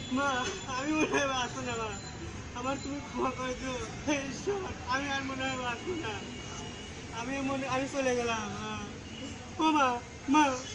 মা আমি মনে হয় বাঁচবো না মা। আমার তুমি ক্ষমা করে দিও হে ঈশ্বর, আমি আর মনে হয় বাঁচবো না। আমি চলে গেলাম। ও মা, মা